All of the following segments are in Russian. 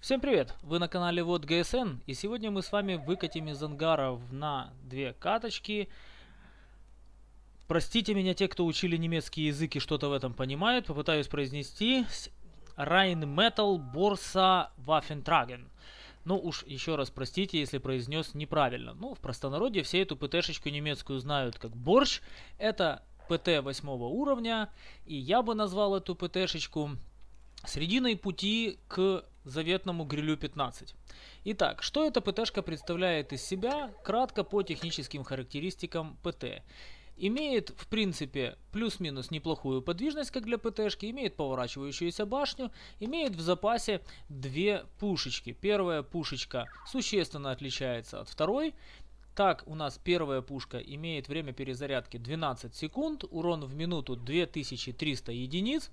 Всем привет! Вы на канале Вот ГСН, и сегодня мы с вами выкатим из ангаров на две каточки. Простите меня, те, кто учили немецкий язык и что-то в этом понимают, попытаюсь произнести Rheinmetall Borsa Waffentragen. Ну уж еще раз простите, если произнес неправильно. Ну, в простонародье все эту ПТшечку немецкую знают как борщ. Это ПТ 8 уровня, и я бы назвал эту ПТшечку срединой пути к заветному грилю 15. Итак, что эта ПТшка представляет из себя, кратко по техническим характеристикам ПТ. Имеет, в принципе, плюс-минус неплохую подвижность, как для ПТшки, имеет поворачивающуюся башню, имеет в запасе две пушечки. Первая пушечка существенно отличается от второй. Так, у нас первая пушка имеет время перезарядки 12 секунд, урон в минуту 2300 единиц,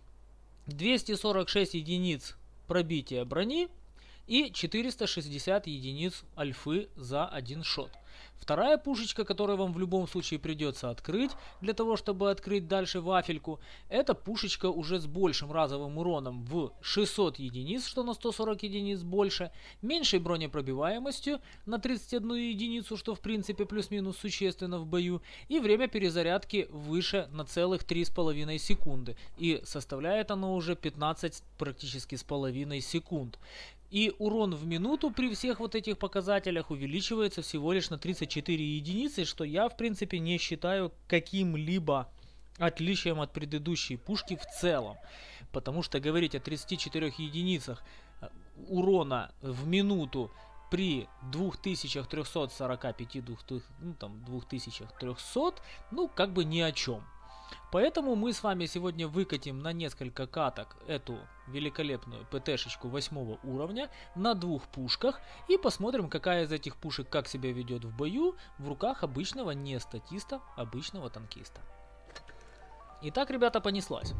246 единиц пробития брони и 460 единиц альфы за один шот. Вторая пушечка, которую вам в любом случае придется открыть, для того, чтобы открыть дальше вафельку, это пушечка уже с большим разовым уроном в 600 единиц, что на 140 единиц больше, меньшей бронепробиваемостью на 31 единицу, что в принципе плюс-минус существенно в бою, и время перезарядки выше на целых 3,5 секунды, и составляет оно уже 15 практически с половиной секунд. И урон в минуту при всех вот этих показателях увеличивается всего лишь на 34 единицы, что я в принципе не считаю каким-либо отличием от предыдущей пушки в целом. Потому что говорить о 34 единицах урона в минуту при 2345, ну там 2300, ну как бы ни о чем. Поэтому мы с вами сегодня выкатим на несколько каток эту великолепную ПТшечку 8 уровня на двух пушках и посмотрим, какая из этих пушек как себя ведет в бою в руках обычного не статиста, обычного танкиста. Итак, ребята, понеслась.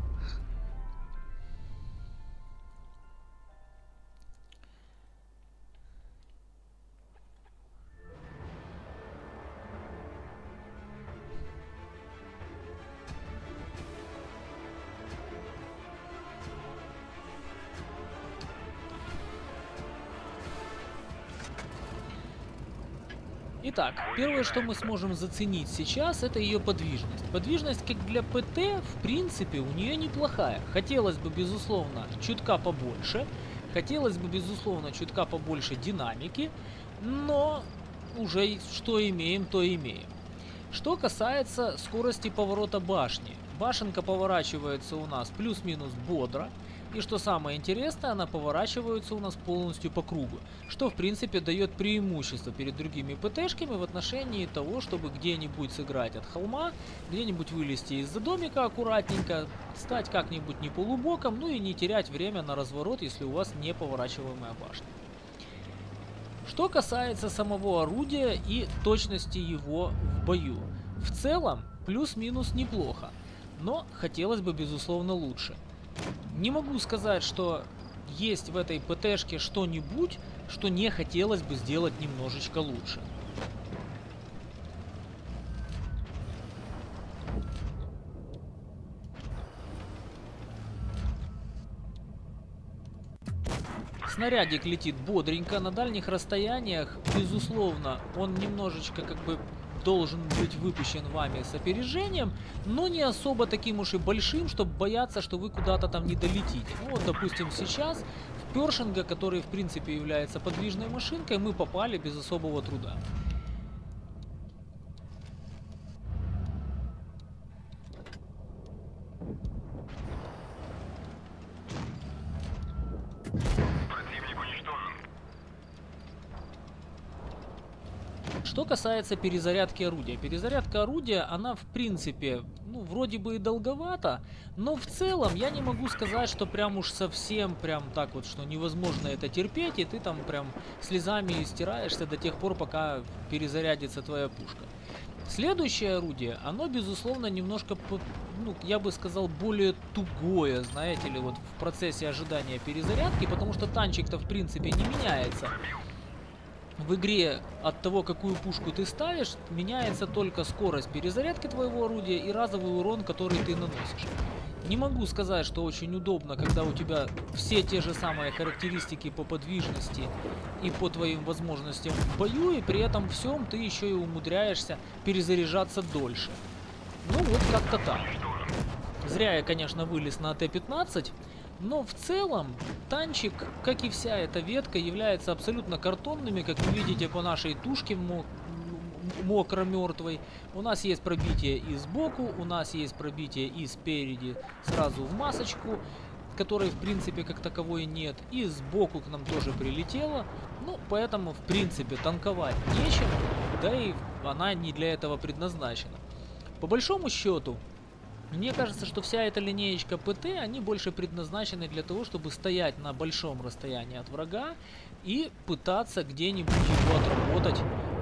Итак, первое, что мы сможем заценить сейчас, это ее подвижность. Подвижность, как для ПТ, в принципе, у нее неплохая. Хотелось бы, безусловно, чутка побольше. Хотелось бы, безусловно, чутка побольше динамики. Но уже что имеем, то имеем. Что касается скорости поворота башни. Башенка поворачивается у нас плюс-минус бодро. И что самое интересное, она поворачивается у нас полностью по кругу, что в принципе дает преимущество перед другими ПТшками в отношении того, чтобы где-нибудь сыграть от холма, где-нибудь вылезти из-за домика аккуратненько, стать как-нибудь не полубоком, ну и не терять время на разворот, если у вас не поворачиваемая башня. Что касается самого орудия и точности его в бою. В целом, плюс-минус неплохо, но хотелось бы, безусловно, лучше. Не могу сказать, что есть в этой ПТшке что-нибудь, что не хотелось бы сделать немножечко лучше. Снарядик летит бодренько, на дальних расстояниях, безусловно, он немножечко как бы должен быть выпущен вами с опережением, но не особо таким уж и большим, чтобы бояться, что вы куда-то там не долетите. Ну вот, допустим, сейчас в Першинга, который в принципе является подвижной машинкой, мы попали без особого труда. Что касается перезарядки орудия. Перезарядка орудия, она в принципе, ну, вроде бы и долговата, но в целом я не могу сказать, что прям уж совсем прям так вот, что невозможно это терпеть, и ты там прям слезами стираешься до тех пор, пока перезарядится твоя пушка. Следующее орудие, оно, безусловно, немножко, ну, я бы сказал, более тугое, знаете ли, вот в процессе ожидания перезарядки, потому что танчик-то, в принципе, не меняется. В игре от того, какую пушку ты ставишь, меняется только скорость перезарядки твоего орудия и разовый урон, который ты наносишь. Не могу сказать, что очень удобно, когда у тебя все те же самые характеристики по подвижности и по твоим возможностям в бою, и при этом всем ты еще и умудряешься перезаряжаться дольше. Ну вот как-то так. Зря я, конечно, вылез на АТ-15, но в целом танчик, как и вся эта ветка, является абсолютно картонными, как вы видите по нашей тушке мокро-мертвой. У нас есть пробитие и сбоку, у нас есть пробитие и спереди сразу в масочку, которой в принципе как таковой нет, и сбоку к нам тоже прилетело. Ну, поэтому в принципе танковать нечем, да и она не для этого предназначена. По большому счету, мне кажется, что вся эта линеечка ПТ, они больше предназначены для того, чтобы стоять на большом расстоянии от врага и пытаться где-нибудь его отработать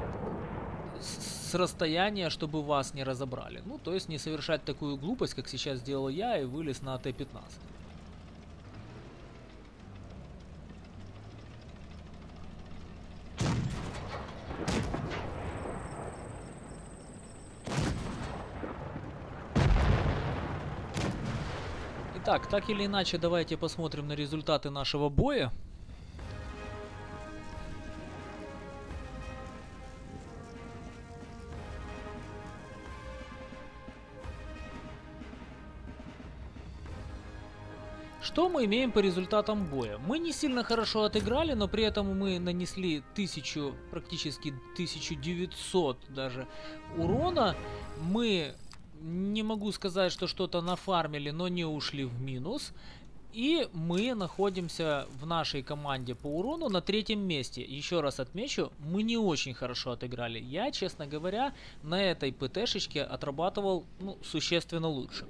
с расстояния, чтобы вас не разобрали. Ну, то есть не совершать такую глупость, как сейчас сделал я и вылез на АТ-15. Итак, так или иначе, давайте посмотрим на результаты нашего боя. Что мы имеем по результатам боя? Мы не сильно хорошо отыграли, но при этом мы нанесли 1000, практически 1900 даже урона. Мы, не могу сказать, что что-то нафармили, но не ушли в минус. И мы находимся в нашей команде по урону на 3-м месте. Еще раз отмечу, мы не очень хорошо отыграли. Я, честно говоря, на этой ПТшечке отрабатывал существенно лучше.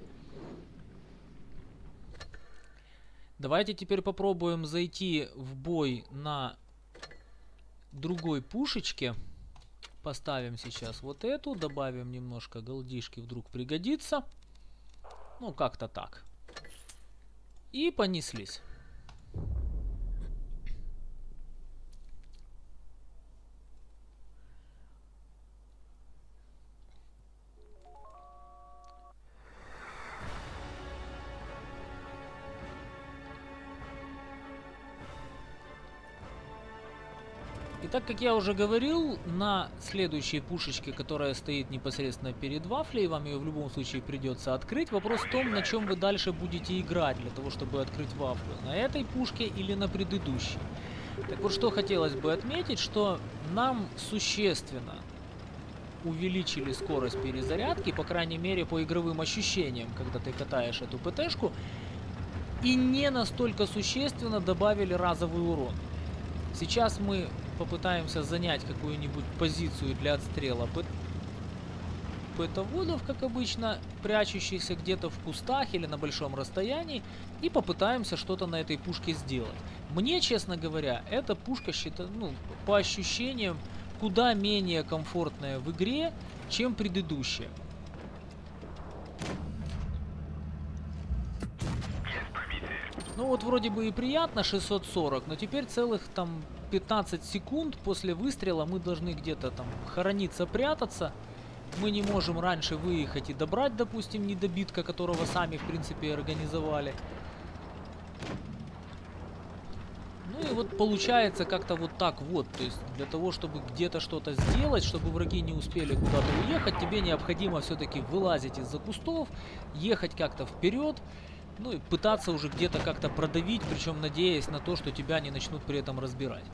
Давайте теперь попробуем зайти в бой на другой пушечке. Поставим сейчас вот эту, добавим немножко голдишки, вдруг пригодится. Ну, как-то так. И понеслись. И так как я уже говорил, на следующей пушечке, которая стоит непосредственно перед вафлей, вам ее в любом случае придется открыть. Вопрос в том, на чем вы дальше будете играть для того, чтобы открыть вафлю. На этой пушке или на предыдущей. Так вот, что хотелось бы отметить, что нам существенно увеличили скорость перезарядки, по крайней мере по игровым ощущениям, когда ты катаешь эту ПТшку. И не настолько существенно добавили разовый урон. Сейчас мы попытаемся занять какую-нибудь позицию для отстрела ПТ-водов, как обычно, прячущихся где-то в кустах или на большом расстоянии, и попытаемся что-то на этой пушке сделать. Мне, честно говоря, эта пушка, по ощущениям, куда менее комфортная в игре, чем предыдущая. Ну вот вроде бы и приятно 640, но теперь целых там 15 секунд после выстрела мы должны где-то там хорониться, прятаться. Мы не можем раньше выехать и добрать, допустим, недобитка, которого сами в принципе организовали. Ну и вот получается как-то вот так вот. То есть для того, чтобы где-то что-то сделать, чтобы враги не успели куда-то уехать, тебе необходимо все-таки вылазить из-за кустов, ехать как-то вперед. Ну и пытаться уже где-то как-то продавить, причем надеясь на то, что тебя не начнут при этом разбирать.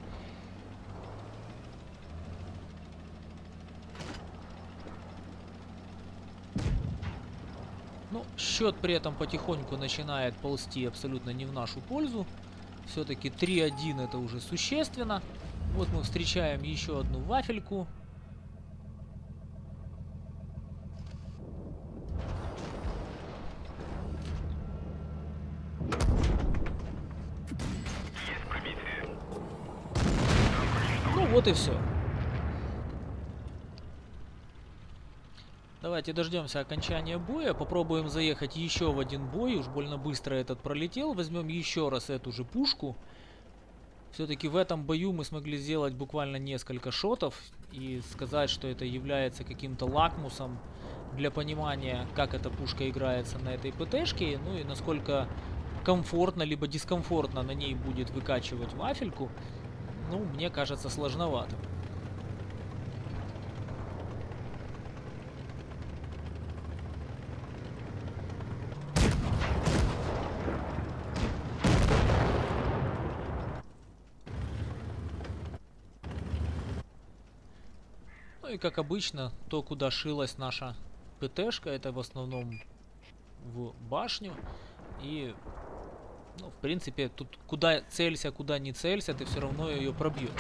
Ну, счет при этом потихоньку начинает ползти абсолютно не в нашу пользу. Все-таки 3-1 это уже существенно. Вот мы встречаем еще одну вафельку. Вот и все. Давайте дождемся окончания боя. Попробуем заехать еще в один бой. Уж больно быстро этот пролетел. Возьмем еще раз эту же пушку. Все-таки в этом бою мы смогли сделать буквально несколько шотов. И сказать, что это является каким-то лакмусом для понимания, как эта пушка играется на этой ПТшке, ну и насколько комфортно либо дискомфортно на ней будет выкачивать вафельку, ну, мне кажется, сложновато. Ну и как обычно, то, куда шилась наша ПТшка, это в основном в башню. И, ну, в принципе, тут куда целься, куда не целься, ты все равно ее пробьешь.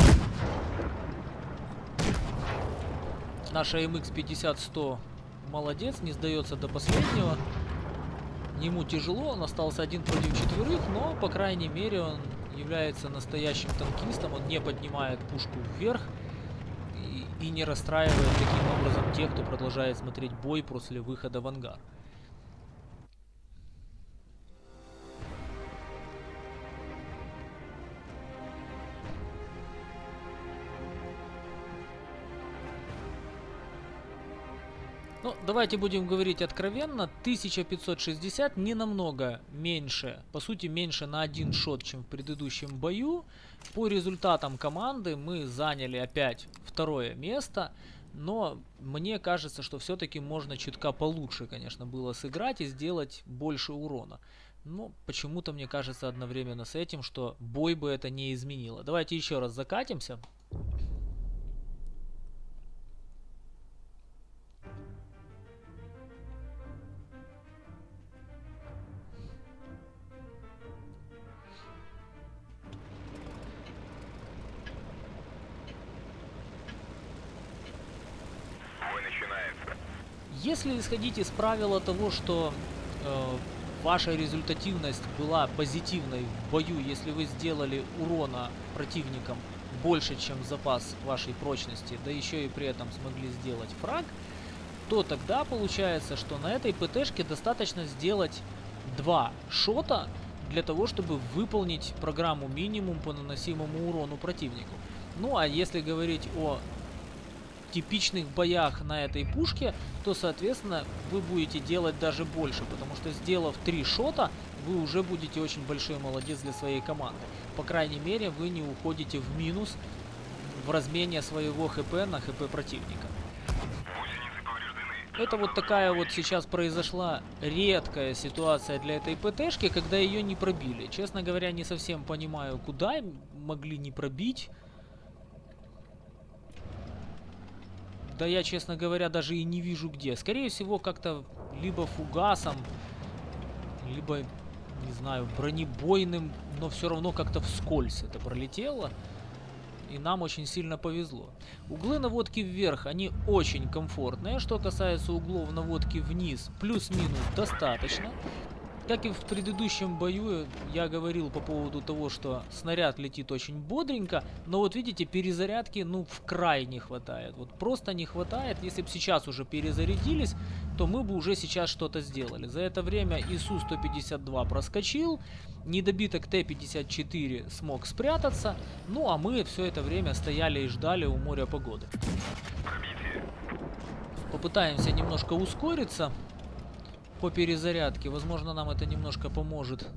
Наша MX-50-100 молодец, не сдается до последнего. Ему тяжело, он остался 1 против 4, но, по крайней мере, он является настоящим танкистом, он не поднимает пушку вверх и не расстраивает таким образом тех, кто продолжает смотреть бой после выхода в ангар. Ну, давайте будем говорить откровенно, 1560 не намного меньше, по сути меньше на 1 шот, чем в предыдущем бою. По результатам команды мы заняли опять 2-е место, но мне кажется, что все-таки можно чутка получше, конечно, было сыграть и сделать больше урона. Но почему-то мне кажется одновременно с этим, что бой бы это не изменило. Давайте еще раз закатимся. Если исходить из правила того, что ваша результативность была позитивной в бою, если вы сделали урона противникам больше, чем запас вашей прочности, да еще и при этом смогли сделать фраг, то тогда получается, что на этой ПТшке достаточно сделать 2 шота для того, чтобы выполнить программу минимум по наносимому урону противнику. Ну а если говорить о типичных боях на этой пушке, то, соответственно, вы будете делать даже больше, потому что, сделав 3 шота, вы уже будете очень большой молодец для своей команды. По крайней мере, вы не уходите в минус в размене своего ХП на ХП противника. Это вот такая вот сейчас произошла редкая ситуация для этой ПТшки, когда ее не пробили. Честно говоря, не совсем понимаю, куда могли не пробить. Да я, честно говоря, даже и не вижу где. Скорее всего, как-то либо фугасом, либо, не знаю, бронебойным, но все равно как-то вскользь это пролетело. И нам очень сильно повезло. Углы наводки вверх, они очень комфортные. Что касается углов наводки вниз, плюс-минус достаточно. Как и в предыдущем бою, я говорил по поводу того, что снаряд летит очень бодренько, но вот видите, перезарядки, ну, в край не хватает. Вот просто не хватает. Если бы сейчас уже перезарядились, то мы бы уже сейчас что-то сделали. За это время ИСУ-152 проскочил, недобиток Т-54 смог спрятаться, ну а мы все это время стояли и ждали у моря погоды. Попытаемся немножко ускориться по перезарядке. Возможно, нам это немножко поможет.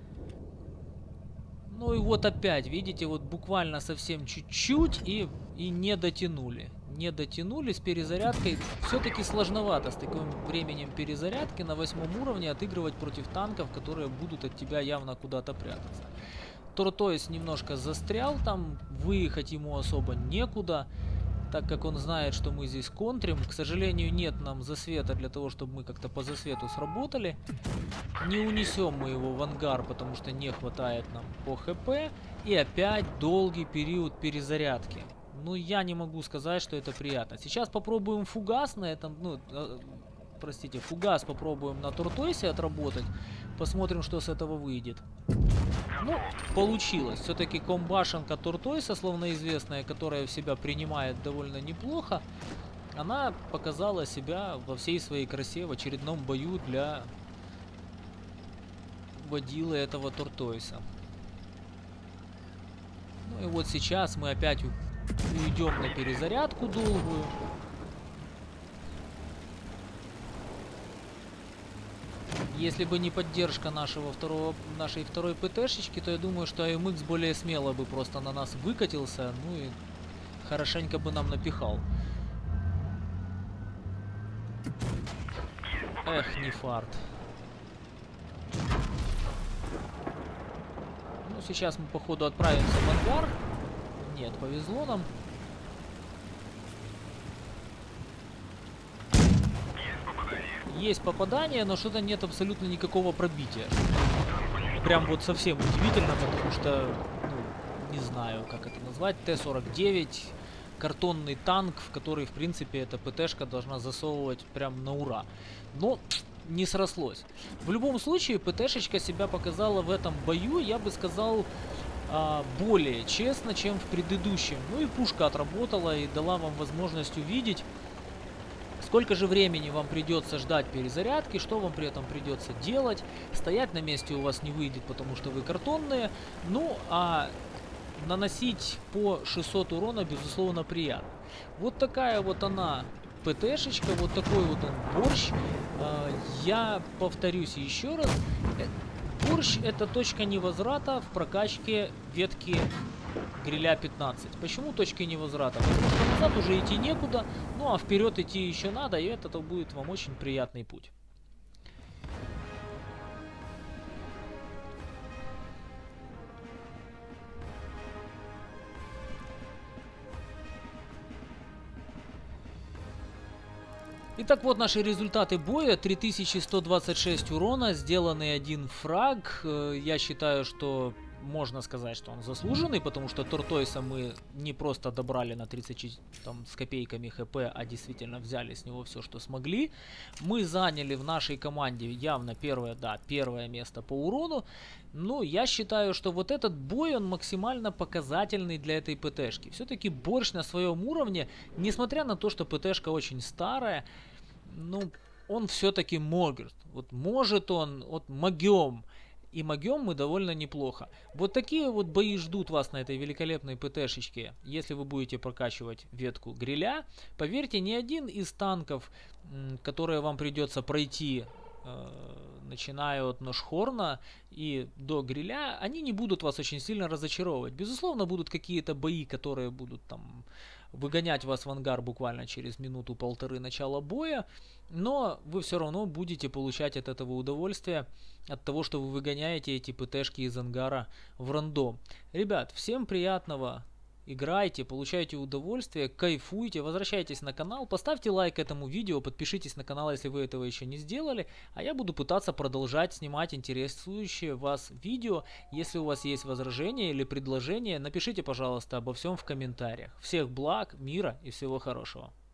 Ну и вот опять, видите, вот буквально совсем чуть-чуть и не дотянули. Не дотянули с перезарядкой. Все-таки сложновато с таким временем перезарядки на 8 уровне отыгрывать против танков, которые будут от тебя явно куда-то прятаться. Тортойс немножко застрял там, выехать ему особо некуда, так как он знает, что мы здесь контрим. К сожалению, нет нам засвета для того, чтобы мы как-то по засвету сработали. Не унесем мы его в ангар, потому что не хватает нам по ХП. И опять долгий период перезарядки. Ну, я не могу сказать, что это приятно. Сейчас попробуем фугас на этом, ну, простите, фугас попробуем на Тортойсе отработать. Посмотрим, что с этого выйдет. Ну, получилось. Все-таки комбашенка Тортойса, словно известная, которая в себя принимает довольно неплохо, она показала себя во всей своей красе в очередном бою для водилы этого Тортойса. Ну и вот сейчас мы опять уйдем на перезарядку долгую. Если бы не поддержка нашей второй ПТшечки, то я думаю, что АМХ более смело бы просто на нас выкатился, ну и хорошенько бы нам напихал. Эх, не фарт. Ну, сейчас мы, походу, отправимся в ангар. Нет, повезло нам. Есть попадание, но что-то нет абсолютно никакого пробития. Прям вот совсем удивительно, потому что, ну, не знаю, как это назвать, Т-49, картонный танк, в который, в принципе, эта ПТшка должна засовывать прям на ура. Но не срослось. В любом случае, ПТшечка себя показала в этом бою, я бы сказал, более честно, чем в предыдущем. Ну и пушка отработала и дала вам возможность увидеть, сколько же времени вам придется ждать перезарядки, что вам при этом придется делать. Стоять на месте у вас не выйдет, потому что вы картонные. Ну, а наносить по 600 урона, безусловно, приятно. Вот такая вот она, ПТшечка, вот такой вот он борщ. Я повторюсь еще раз. Борщ — это точка невозврата в прокачке ветки гриля 15. Почему точки невозврата? Потому что назад уже идти некуда, ну а вперед идти еще надо, и это будет вам очень приятный путь. Итак, вот наши результаты боя. 3126 урона, сделанный один фраг. Я считаю, что можно сказать, что он заслуженный, потому что Тортойса мы не просто добрали на 30 там, с копейками хп, а действительно взяли с него все, что смогли. Мы заняли в нашей команде явно первое место по урону. Но я считаю, что вот этот бой, он максимально показательный для этой ПТшки. Все-таки борщ на своем уровне, несмотря на то, что ПТшка очень старая, ну, он все-таки может. Вот может он, вот могем. И могем мы довольно неплохо. Вот такие вот бои ждут вас на этой великолепной ПТшечке, если вы будете прокачивать ветку гриля. Поверьте, ни один из танков, которые вам придется пройти, начиная от Ношхорна и до гриля, они не будут вас очень сильно разочаровывать. Безусловно, будут какие-то бои, которые будут там выгонять вас в ангар буквально через минуту-полторы начала боя, но вы все равно будете получать от этого удовольствие, от того, что вы выгоняете эти ПТшки из ангара в рандом. Ребят, всем приятного, играйте, получайте удовольствие, кайфуйте, возвращайтесь на канал, поставьте лайк этому видео, подпишитесь на канал, если вы этого еще не сделали, а я буду пытаться продолжать снимать интересующие вас видео. Если у вас есть возражения или предложения, напишите, пожалуйста, обо всем в комментариях. Всех благ, мира и всего хорошего.